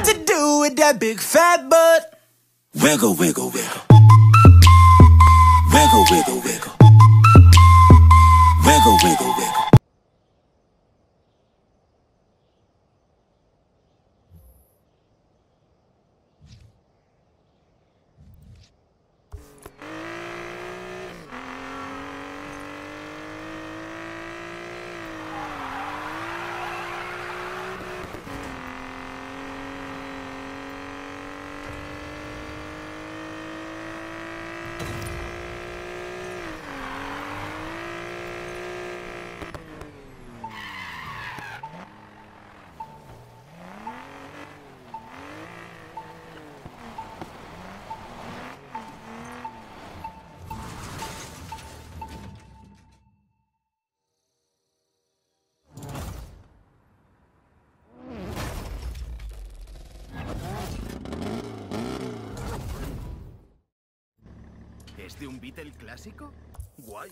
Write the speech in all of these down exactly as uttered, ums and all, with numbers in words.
to do with that big fat butt? Wiggle, wiggle, wiggle. Wiggle, wiggle, wiggle. Wiggle, wiggle, wiggle. ¿Es de un Beatle clásico? Guay.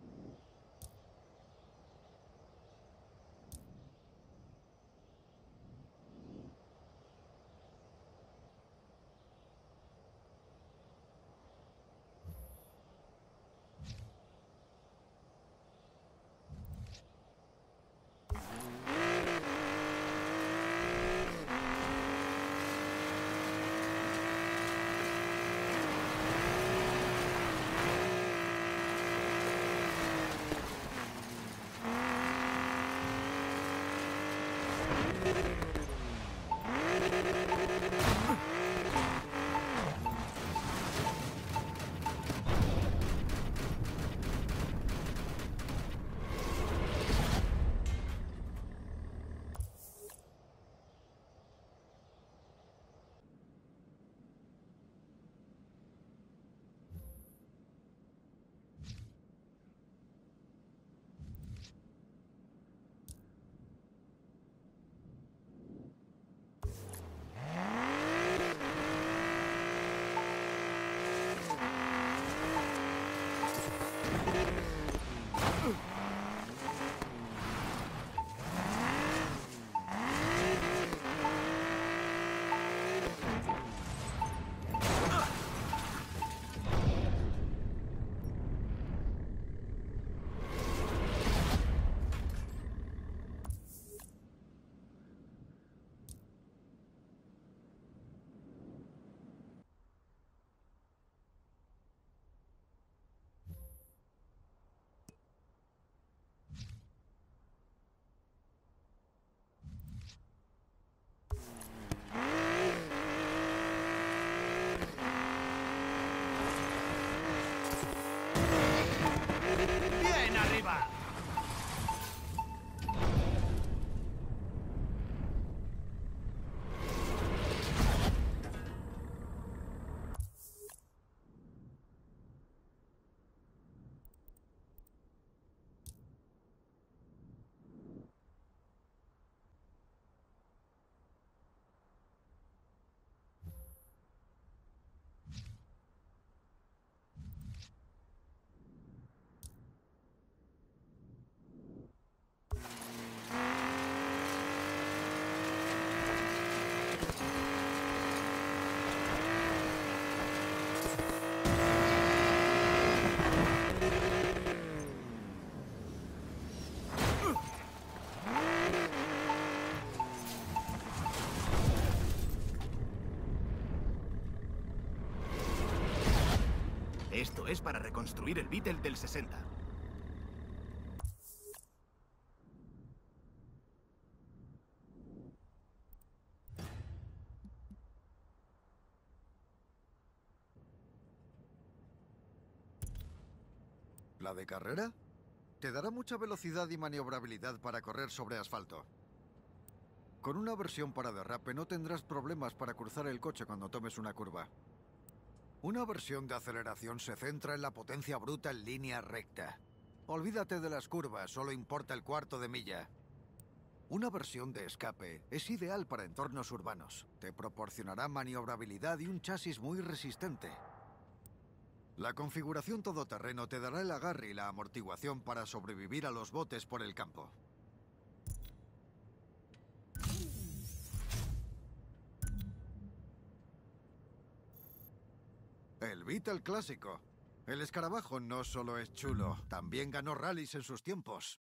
¡Bien arriba! Esto es para reconstruir el Beetle del sesenta. ¿La de carrera? Te dará mucha velocidad y maniobrabilidad para correr sobre asfalto. Con una versión para derrape no tendrás problemas para cruzar el coche cuando tomes una curva. Una versión de aceleración se centra en la potencia bruta en línea recta. Olvídate de las curvas, solo importa el cuarto de milla. Una versión de escape es ideal para entornos urbanos. Te proporcionará maniobrabilidad y un chasis muy resistente. La configuración todoterreno te dará el agarre y la amortiguación para sobrevivir a los botes por el campo. El Beetle clásico. El escarabajo no solo es chulo, también ganó rallies en sus tiempos.